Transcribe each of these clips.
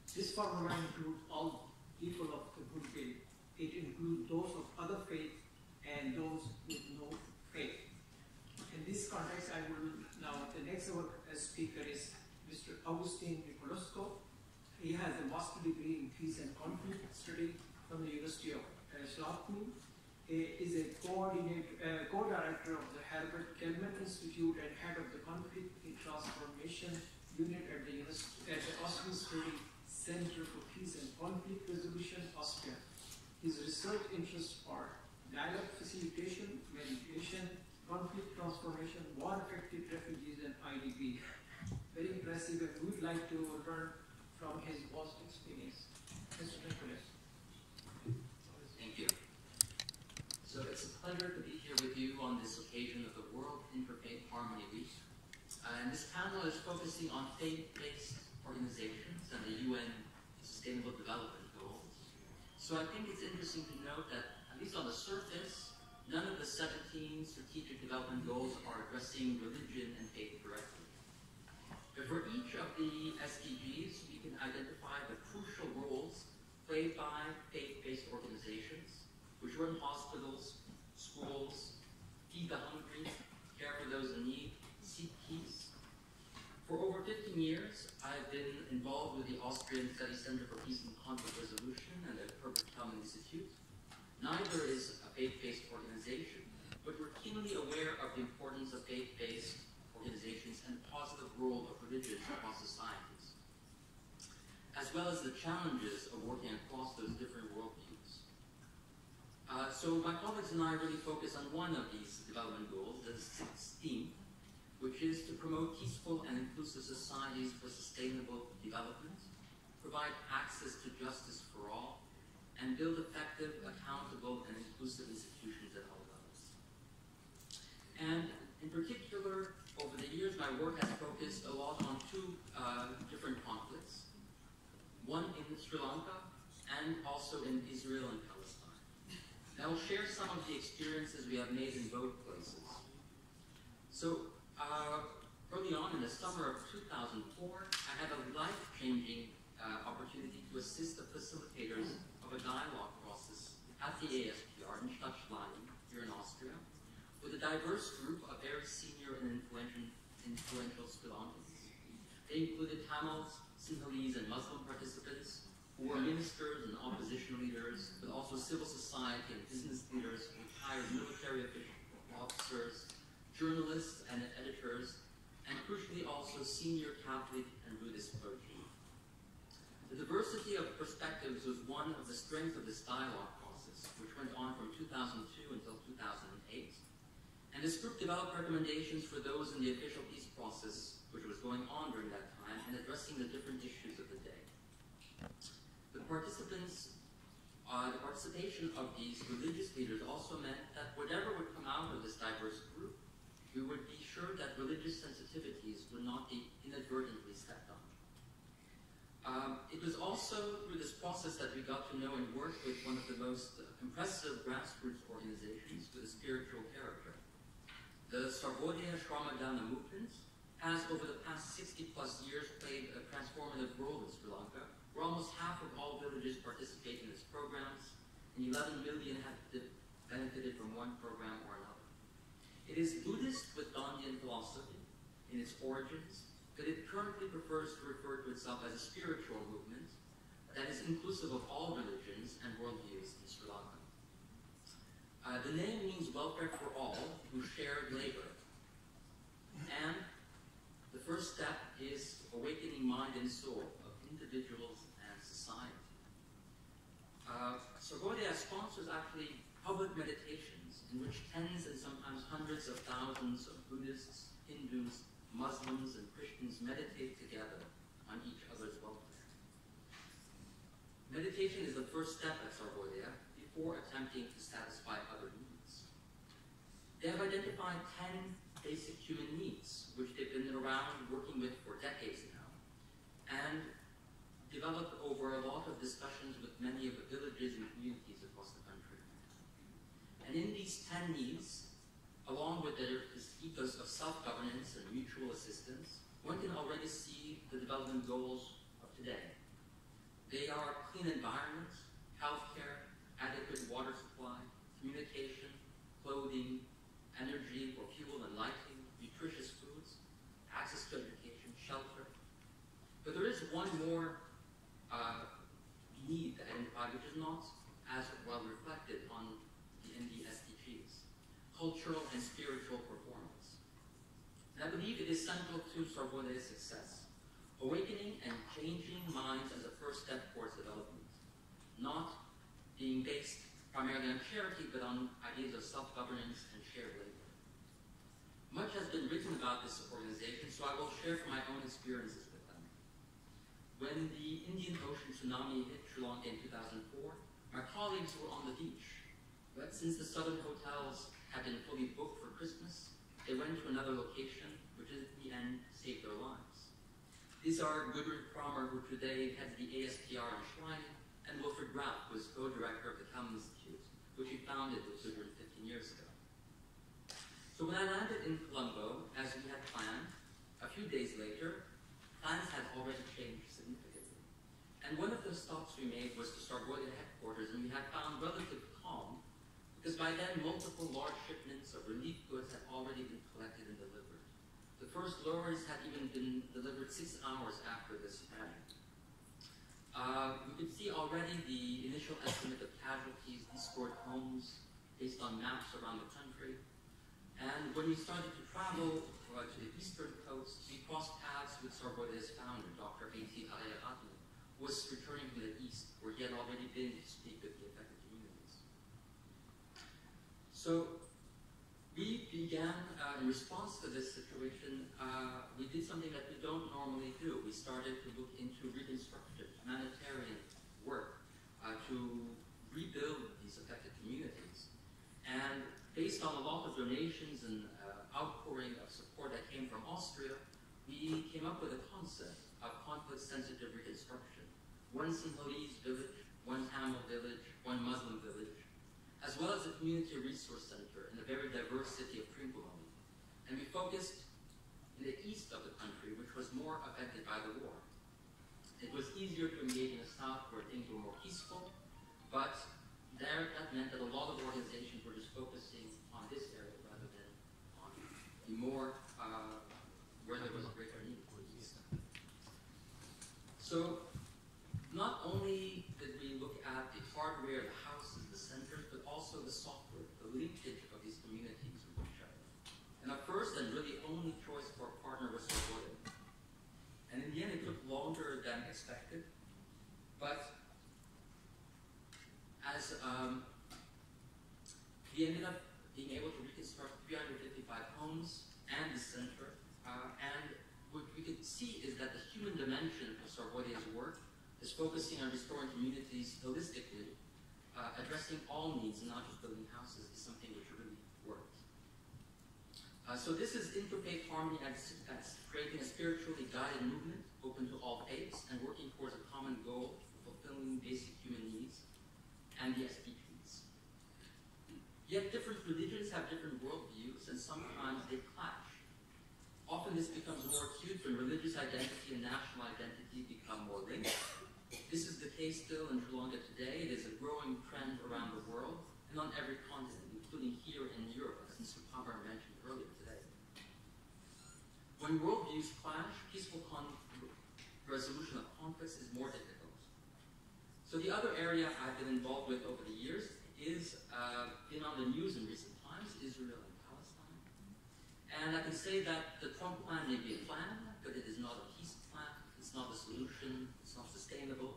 This formula includes all people of the good faith. It includes those of other faith and those with no faith. In this context, I will now, the next speaker is Mr. Augustin Nicolescou. He has a master's degree in peace and conflict study from the University of Austrian. He is a co-director of the Herbert Kelman Institute and head of the Conflict in Transformation Unit at the Austrian Study Center for Peace and Conflict Resolution, Austria. His research interests are dialogue facilitation, mediation, conflict transformation, war-affected refugees, and IDP. Very impressive, and we would like to learn from his vast experience. Mr. Nicholas. Thank you. So it's a pleasure to be here with you on this occasion of the World Interfaith Harmony Week. And this panel is focusing on faith-based organizations and the UN Sustainable Development Goals. So I think it's interesting to note that, at least on the surface, none of the 17 strategic development goals are addressing religion and faith directly. But for each of the SDGs, we can identify the crucial roles played by faith-based organizations, which run hospitals, schools, feed the hungry, care for those in need, seek peace. For over 15 years, I've been involved with the Austrian Study Center for Peace and Conflict Resolution and the Herbert Kelman Institute. Neither is a faith-based organization, but we're keenly aware of the importance of faith-based organizations and the positive role of religion across societies, as well as the challenges of working across those different worldviews. So my colleagues and I really focus on one of these development goals, the 16th, which is to promote peaceful and inclusive societies for sustainable development, provide access to justice for all, and build effective, accountable, and inclusive institutions at all levels. And in particular, over the years, my work has focused a lot on two different conflicts, one in Sri Lanka and also in Israel and Palestine. And I will share some of the experiences we have made in both places. So, early on in the summer of 2004, I had a life-changing opportunity to assist the facilitators of a dialogue process at the ASPR in Stadtschleien, here in Austria, with a diverse group of very senior and influential Sri Lankans. They included Tamils, Sinhalese, and Muslim participants who were ministers and opposition leaders, but also civil society and business leaders, retired military officers, journalists and editors, and crucially also senior Catholic and Buddhist clergy. The diversity of perspectives was one of the strengths of this dialogue process, which went on from 2002 until 2008. And this group developed recommendations for those in the official peace process, which was going on during that time, and addressing the different issues of the day. The participation of these religious leaders also meant that whatever would come out of this diverse group, we would be sure that religious sensitivities would not be inadvertently stepped on. It was also through this process that we got to know and work with one of the most impressive grassroots organizations with a spiritual character. The Sarvodaya Shramadana movement has, over the past 60-plus years, played a transformative role in Sri Lanka, where almost half of all villages participate in its programs, and 11 million have benefited from one program or another. It is Buddhist with Gandhian philosophy in its origins, but it currently prefers to refer to itself as a spiritual movement that is inclusive of all religions and worldviews in Sri Lanka. The name means welfare for all who share labor. And the first step is awakening mind and soul of individuals and society. Sarvodaya sponsors actually public meditations in which tens and sometimes hundreds of thousands of Buddhists, Hindus, Muslims, and Christians meditate together on each other's welfare. Meditation is the first step at Sarvodaya before attempting to satisfy other needs. They have identified 10 basic human needs, which they've been around working with for decades now, and developed over a lot of discussions with many of the villages and communities across the country. And in these 10 needs, along with this ethos of self-governance and mutual assistance, one can already see the development goals of today. need to identify, which is not as well reflected in the SDGs, cultural and spiritual performance. And I believe it is central to Sorbone's success, awakening and changing minds as a first step towards development, not being based primarily on charity, but on ideas of self-governance and shared labor. Much has been written about this organization, so I will share from my own experiences with them. When the Indian Ocean tsunami hit Sri Lanka in 2004, my colleagues were on the beach, but since the southern hotels had been fully booked for Christmas, they went to another location, which at the end saved their lives. These are Gudrun Kramer, who today heads the ASPR in Schwein, and Wilfred Rapp was co-director of the Kelman Institute, which he founded with Gudrun 15 years ago. So when I landed in Colombo, as we had planned, a few days later, plans had already changed significantly. And one of the stops we made was to Sorbonne headquarters, and we had found relative calm, because by then multiple large shipments of relief goods had already been collected and delivered. The first lorries had even been delivered 6 hours after this tragedy. You could see already the initial estimate of casualties, destroyed homes, based on maps around the country. And when we started to travel to the eastern coast, we crossed paths with Sorbone's founder, Dr. A.T. Arayatne, who was returning from the east, where he had already been to speak with the affected communities. So we began, in response to this situation, we did something that we don't normally do. We started to look into reconstruction, humanitarian work, to rebuild these affected communities. And based on a lot of donations and outpouring of support that came from Austria, we came up with a concept of conflict-sensitive reconstruction. One Sinhalese village, one Tamil village, one Muslim village, as well as a community resource center in the very diverse city of Trincomalee. And we focused in the east of the country, which was more affected by the war. It was easier to engage in the south where things were more peaceful, but there that meant that a lot of organizations were just focusing on this area rather than on the more, where there was a greater need for east. So not only did we look at the hardware, the houses, the centers, but also the software, the linkage of these communities with each other. And our first and really only choice for a partner was Sorbonne. And in the end, it took longer than expected, but as we ended up being able to reconstruct 355 homes and the center, and what we could see is that the human dimension of Sorbonne's work is focusing on restoring communities holistically, addressing all needs and not just building houses is something which really worked. So this is interfaith harmony as creating a spiritually guided movement open to all faiths and working towards a common goal of fulfilling basic human needs and the SDGs. Yet different religions have different worldviews and sometimes they clash. Often this becomes more acute when religious identity and national identity become more linked. This is the case still in Sri Lanka today. It is a growing trend around the world and on every continent, including here in Europe, as Mr. Herbert mentioned earlier today. When worldviews clash, peaceful resolution of conflicts is more difficult. So the other area I've been involved with over the years is been on the news in recent times, Israel and Palestine. And I can say that the Trump plan may be a plan, but it is not a peace plan. It's not a solution. It's not sustainable.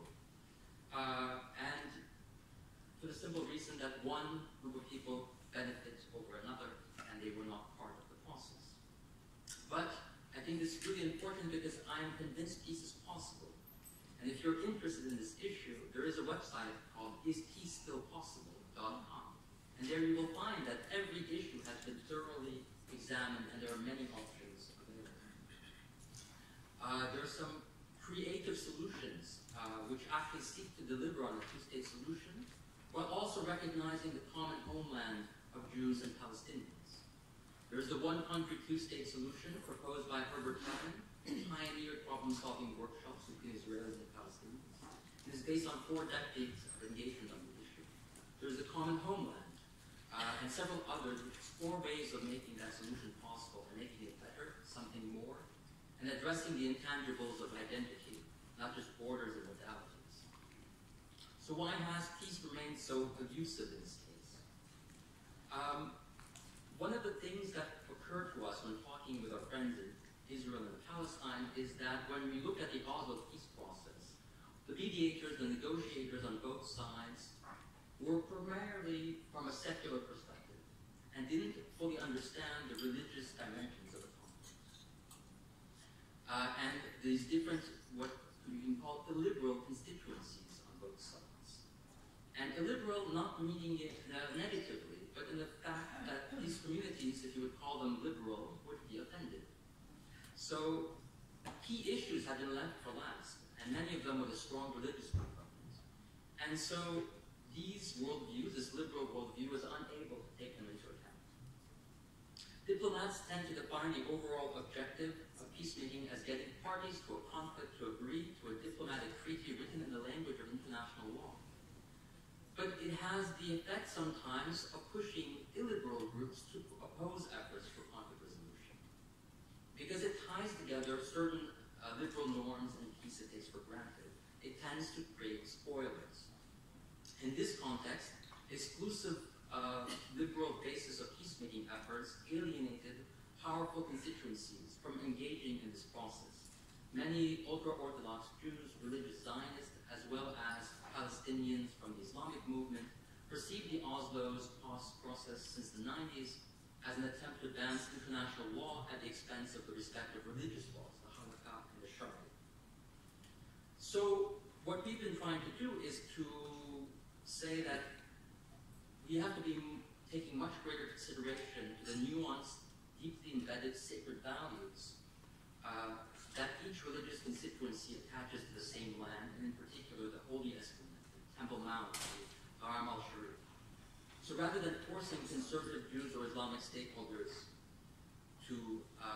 And for the simple reason that one group of people benefits over another, and they were not part of the process. But I think this is really important because I am convinced peace is possible. And if you're interested in this issue, there is a website called ispeacestillpossible.com. And there you will find that every issue has been thoroughly examined and there are many options available. There are some creative solutions which actually seek to deliver on a two-state solution while also recognizing the common homeland of Jews and Palestinians. There's the one country, two-state solution proposed by Herbert, who pioneered problem-solving workshops between Israelis and Palestinians. It is based on 4 decades of engagement on the issue. There's the common homeland, and several others which explore ways of making that solution possible and making it better, something more, and addressing the intangibles of identity, not just borders and modalities. So why has peace remained so elusive in this case? One of the things that occurred to us when talking with our friends in Israel and Palestine is that when we look at the Oslo peace process, the mediators, the negotiators on both sides were primarily from a secular perspective and didn't fully understand the religious dimensions of the conflict. And these different, what you can call illiberal constituencies on both sides. And illiberal not meaning it negatively, but in the fact that these communities, if you would call them liberal, would be offended. So key issues had been left for last, and many of them with a strong religious component. And so these worldviews, this liberal worldview, was unable to take them into account. Diplomats tend to define the overall objective of peacemaking as getting parties to a conflict to agree to a diplomatic treaty written in the language of international law. But it has the effect sometimes of pushing illiberal groups to oppose efforts for conflict resolution, because it ties together certain liberal norms and peace it takes for granted. It tends to create spoilers. In this context, exclusive liberal basis of peacemaking efforts alienated powerful constituencies from engaging in this process. Many ultra-Orthodox Jews, religious Zionists, as well as Palestinians from the Islamic movement perceived the Oslo's process since the 90s as an attempt to advance international law at the expense of the respective religious laws, the Halakha and the Sharia. So what we've been trying to do is to say that we have to be taking much greater consideration to the nuanced, deeply embedded sacred values that each religious constituency attaches to the same land, and in particular the Holy Escalent, the Temple Mount, the Haram al-Sharif. So rather than forcing conservative Jews or Islamic stakeholders to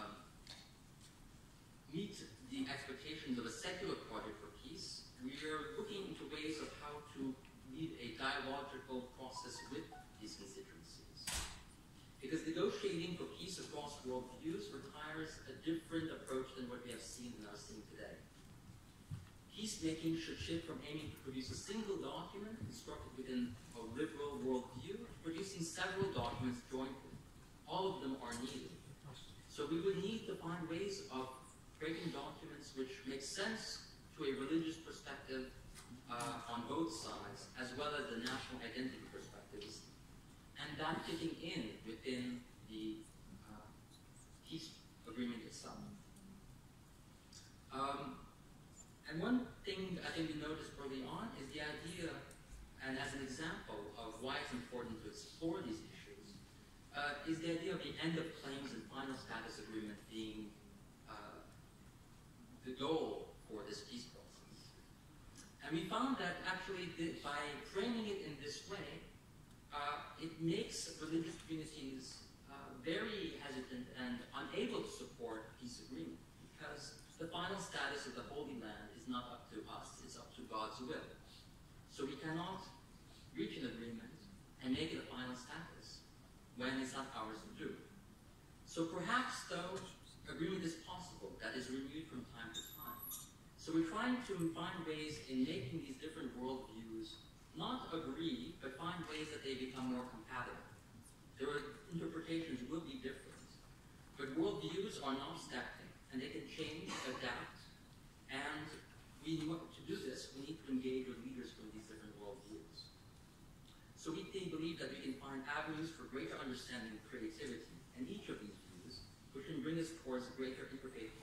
meet the expectations of a secular project for peace, we are looking into ways of how to lead a dialogical process with these constituencies. Because negotiating for peace across worldviews requires a different approach than what we have seen and are seeing today. Peacemaking should shift from aiming to produce a single document constructed within a liberal worldview to producing several documents jointly. All of them are needed. So we would need to find ways of creating documents which make sense to a religious perspective on both sides, as well as the national identity perspectives, and that fitting in within the peace agreement itself. And one thing I think we noticed early on is the idea, and as an example of why it's important to explore these issues, is the idea of the end of claims and final status agreement being the goal for this peace process. And we found that actually by framing it in this way, it makes religious communities very hesitant and unable to support peace agreement, because the final status of the Holy Land is not up to us, it's up to God's will. So we cannot reach an agreement and make it a final status when it's not ours to do. So perhaps, though, agreement is possible, that is renewed from time to time. So we're trying to find ways in making these different worldviews not agree, but find ways that they become more compatible. Their interpretations will be different, but worldviews are not static, and they can change, adapt, and to do this, we need to engage with leaders from these different worldviews. So we believe that we can find avenues for greater understanding and creativity in each of these views, which can bring us towards greater interfaith